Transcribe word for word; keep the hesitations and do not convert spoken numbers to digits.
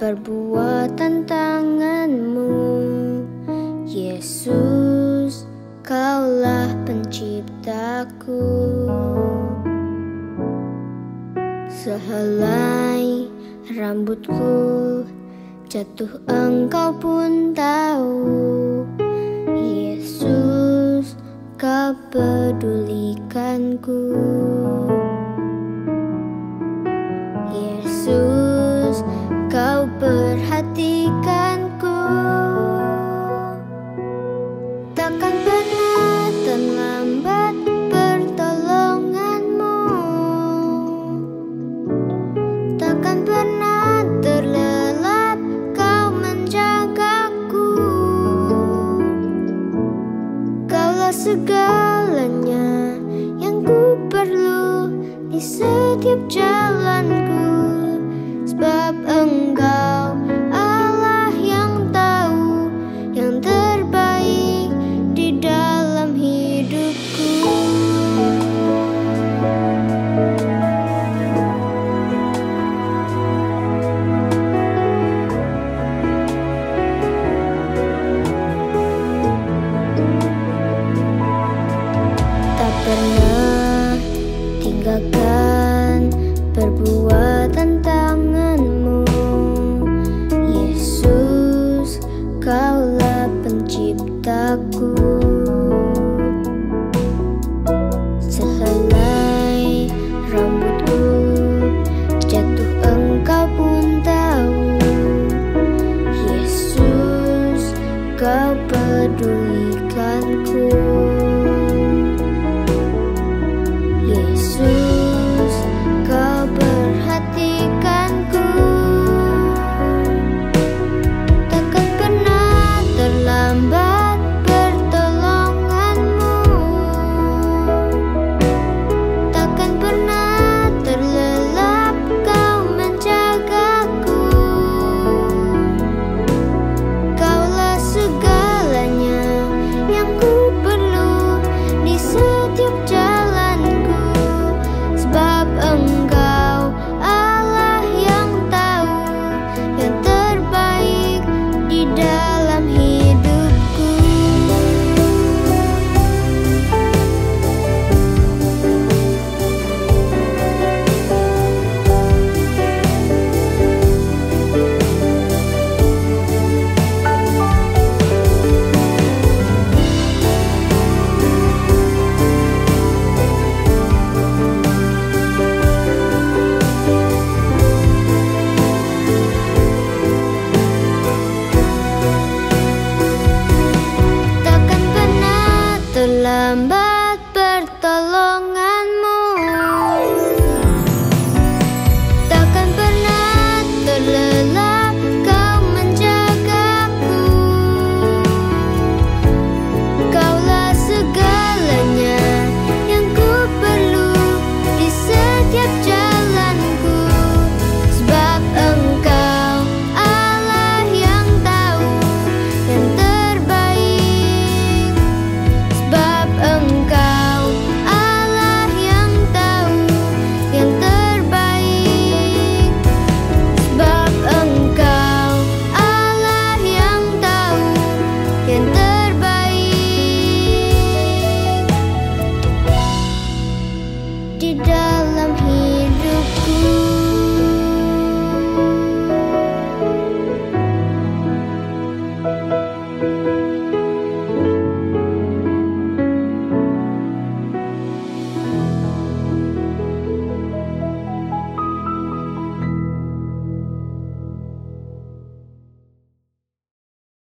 perbuatan tanganmu. Yesus, Kaulah penciptaku. Sehelai rambutku jatuh, Engkau pun tahu. Yesus, Kau pedulikanku. Yesus, Kau perhatikanku. Takkan pernah terlambat pertolonganmu, takkan pernah terlelap Kau menjagaku. Kaulah segalanya yang ku perlu di setiap jalanku, sebab Engkau Allah yang tahu yang terbaik di dalam hidupku. Tak pernah tinggalkan perbuatan tak